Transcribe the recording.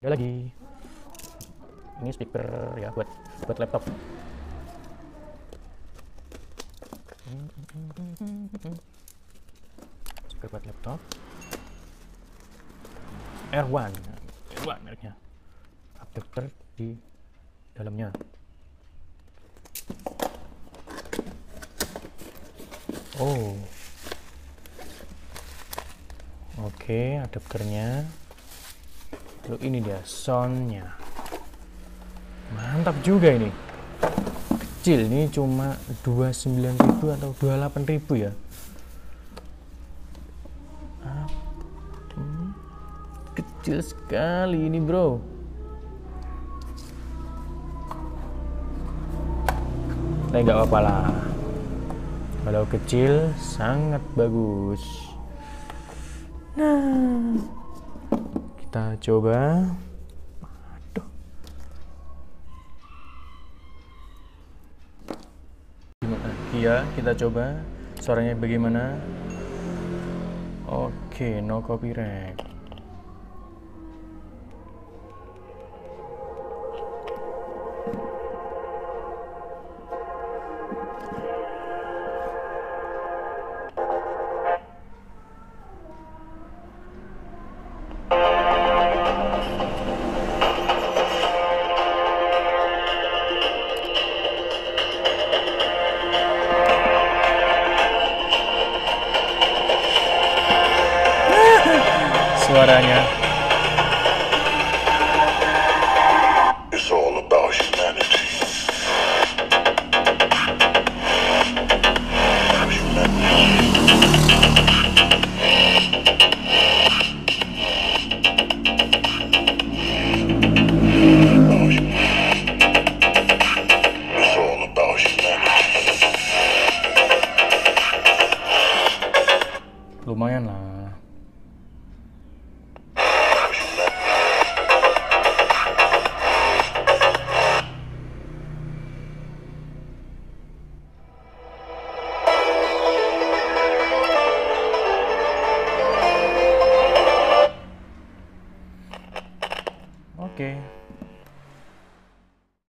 Ada lagi. Ini speaker ya buat laptop. Speaker buat laptop. R1 mereknya. Adapter di dalamnya. Oh. Oke, adapternya. Lalu ini dia soundnya. Mantap juga ini. Kecil, ini cuma 29.000 atau 28.000 ya. Kecil sekali ini, bro. Tapi nggak apa-apa lah. Kalau kecil sangat bagus. Nah, kita coba. Aduh. Gimana? Iya, kita coba. Suaranya bagaimana? Oke, no copyright. Suaranya. It's all about humanity. It's all about humanity. Lumayan lah. Oke.